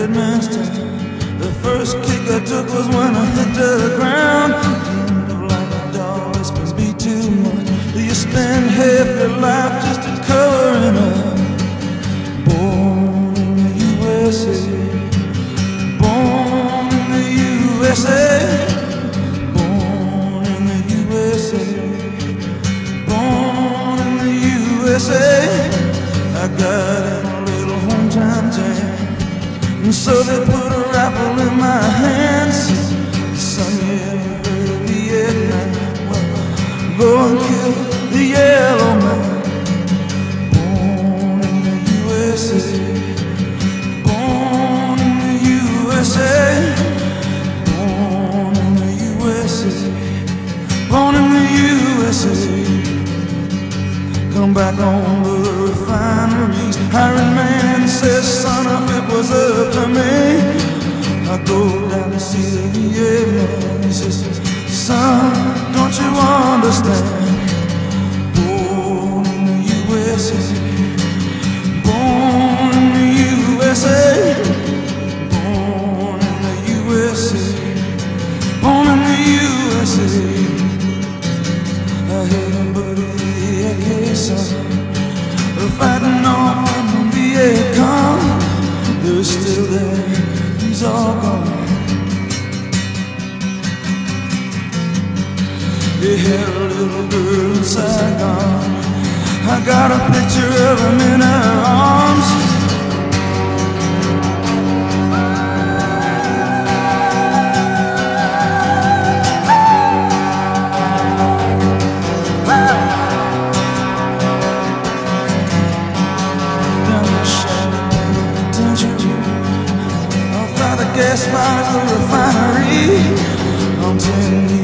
dead man's town. The first kick I took was when I hit the ground. End of like a dog, it's been beat too much. You spend half your life just to covering up. Born in the USA, born in the USA, born in the USA, born in the USA. I got in a little hometown jam, and so they put a rifle in my hands. Son, you ever heard of Vietnam? Well, go and kill the yellow man. Born in the USA, born in the USA, born in the USA, born in the USA. Come back on the refineries. Hiring man says, son, if it was up to me, I'd go down to see the VA man. He says, son, don't you understand? Born in the USA, born in the USA, born in the USA, born in the USA. I heard him, buddy, the son, fighting off from the Vietcong. They're still there, he's all gone. They had a little girl in Saigon. I got a picture of him in her arms. Gas fires the refinery on 10